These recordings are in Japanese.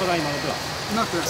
それは今のとはなく。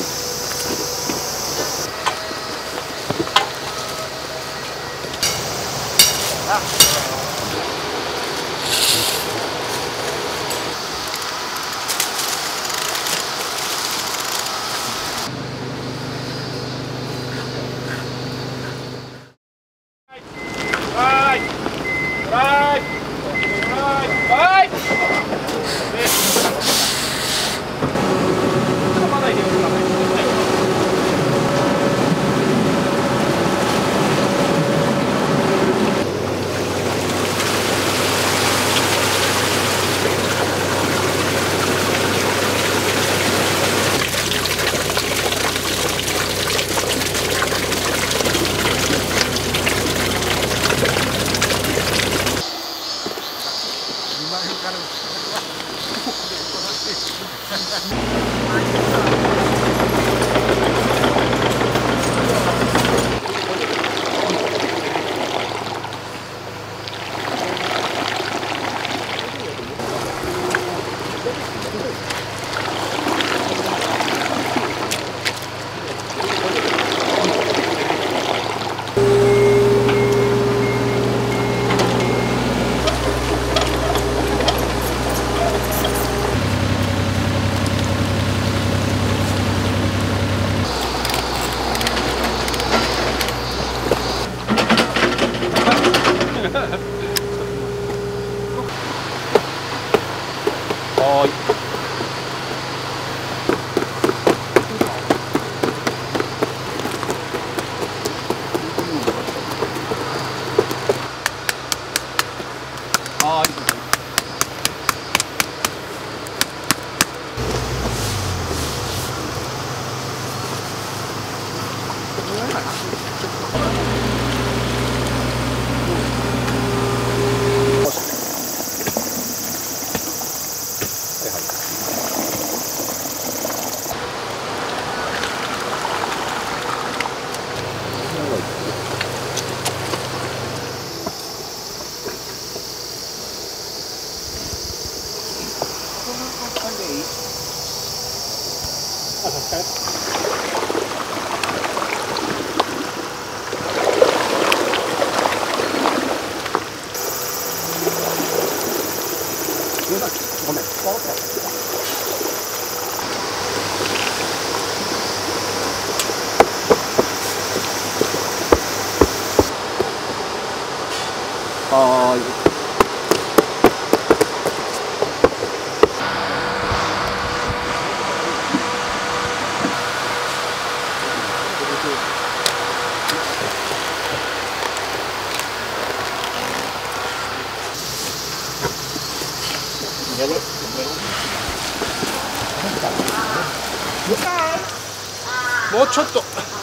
もうちょっと。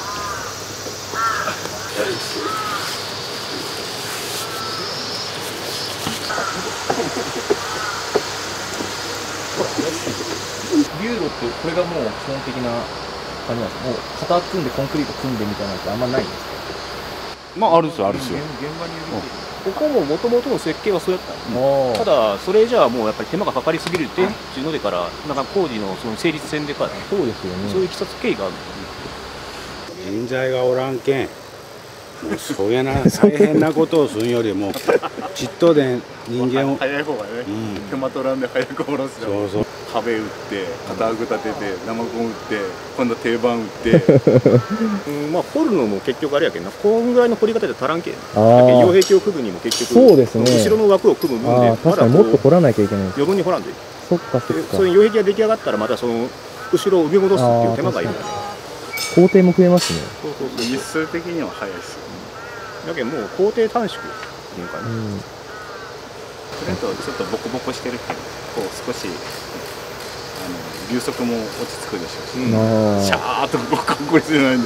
ビューロってこれがもう基本的な感じなんですか。もう型組んでコンクリート組んでみたいなのってあんまないんですか。 まああるんですよ、あるんですよ。 ここももともとの設計はそうやったんただそれじゃあもうやっぱり手間がかかりすぎるっていうのでからなんか工事のその成立線でからそうですよね。 そういういきさつ経緯がある。 人材がおらんけん、もうそうやな大変なことをするよりもちっとで人間を早い方がね、手間取らんで早く下ろすじゃん。 そうそう壁打って片具立てて生コン打って今度定番打ってまあ掘るのも結局あれやけんな、こんぐらいの掘り方で足らんけん。擁壁を組むにも結局そうですね。 後ろの枠を組む分で確かにもっと掘らなきゃいけない。 余分に掘らんでいい。 そっかそっか。 そういう擁壁が出来上がったらまたその後ろを埋め戻すっていう手間がいるからね。 工程も増えますね。 そうそうそう。 日数的には早いですよ。 だけどもう工程短縮っていうかね。 それとちょっとボコボコしてるけど、こう少し流速も落ち着くでしょうし、シャーっとボコボコしてないんで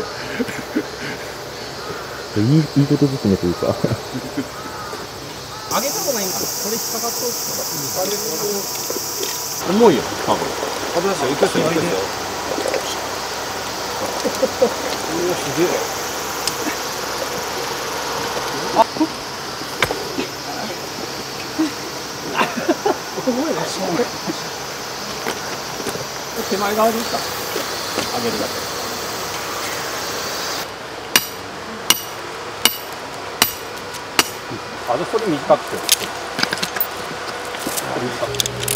いいことずつねというか。 上げた方がいいんかな。これ引っかかっとる。 重いよ多分。 危ないですよ。いけそういけそう。おおすげえ。 手前側でいいか、上げるだけ。あ、それ短くて。短くて。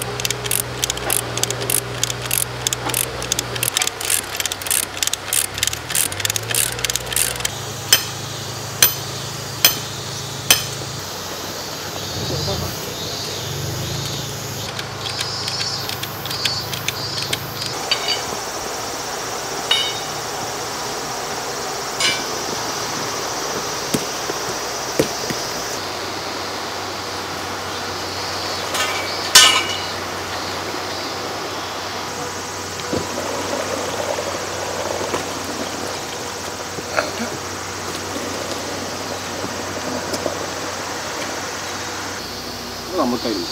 もう一回入れます。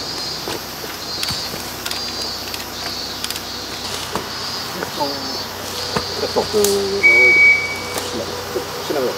ストップ。調べろ。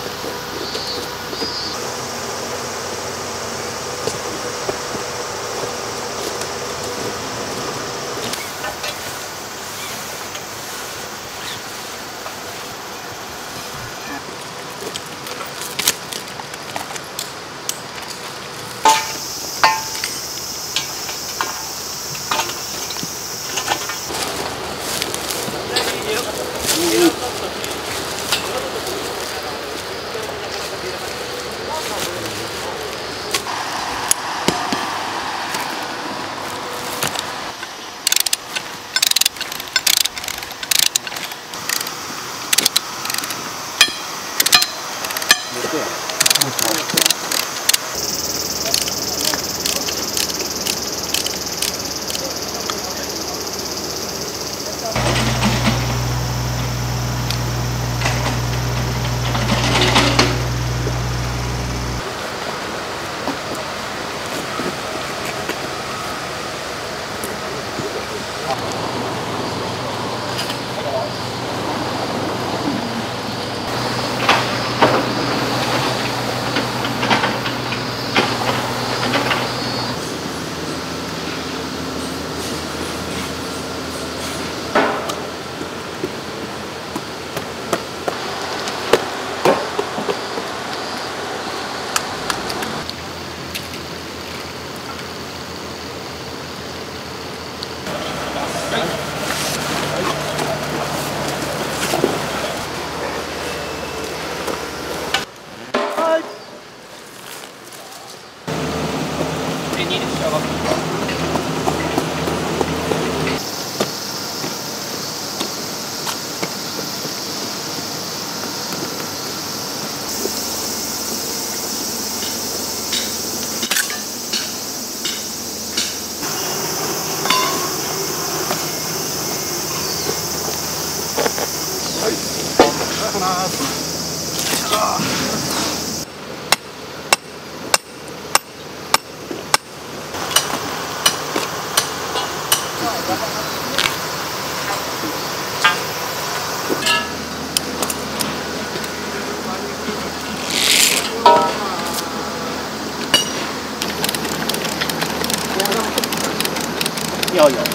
いやいや。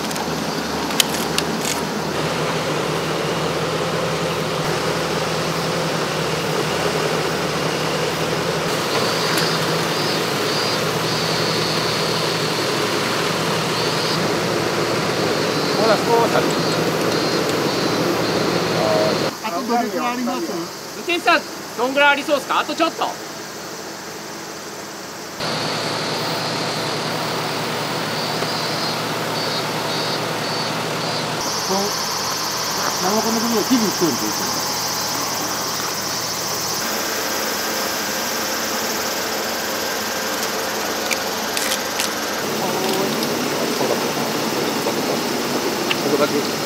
ほら、そうだ。 あとどれくらいあります？ 運転手さんどんぐらいありそうですか？あとちょっと。 生米の部分を切りに来るんですよ。 ここだけ。